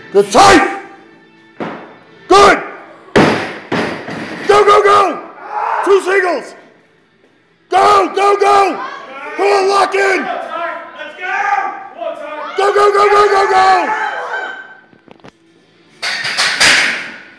Good tight. Good. Go, go, go. 2 singles. Go, go, go. Come on, lock in. Let's go. Go, go, go, go, go, go.